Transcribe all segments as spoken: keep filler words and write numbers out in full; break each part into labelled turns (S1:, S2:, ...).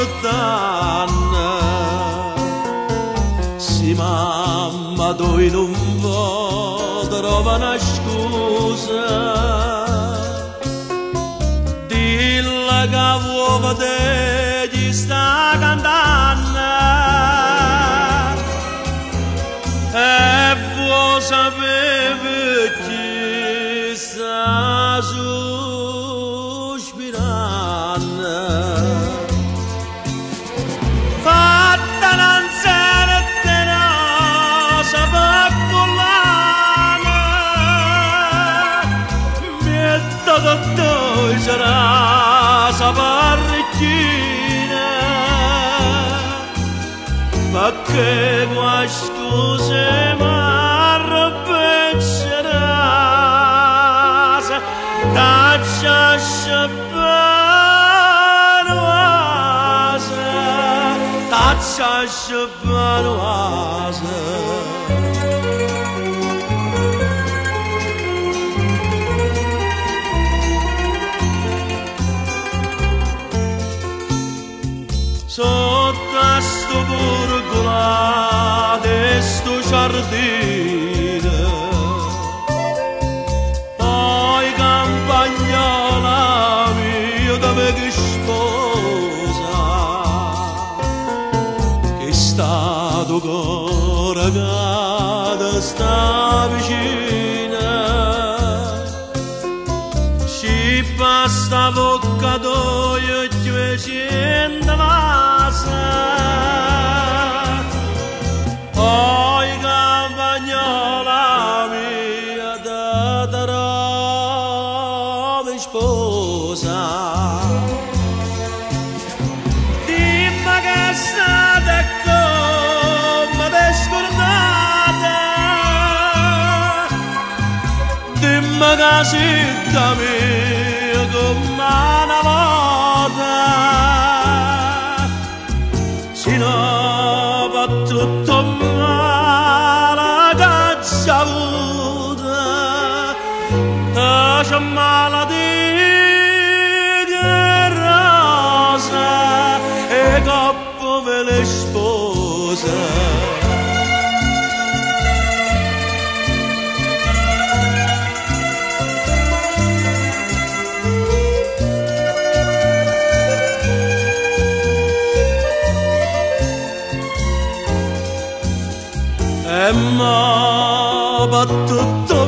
S1: danna. Si mamma tu non vuoi trovare una scusa, dilla che vuoi vedere chi sta cantando e vuoi sapere perché sta sospirando. Fatta un'anzana tenace per collana, metto tutto i sarà parrucchina, perché qualcosa mi arrabbicerà, taccia sciappanoise, taccia sciappanoise. Sotto a sto burgolato e sto giardino, poi campagnola mia dove che sposa, che stato cuore che sta vicina, ci basta bocca d'olio e duecento vase, poi campagnola mia da darò mi sposa. Dimmi che state come te scordate, dimmi che siete mia come una volta, si no va tutto male che ci ha avuto, c'è malattia rosa e coppo me le sposa. E ma va tutto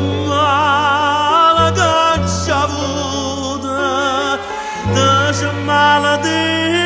S1: male che ci ha avuto, c'è malattia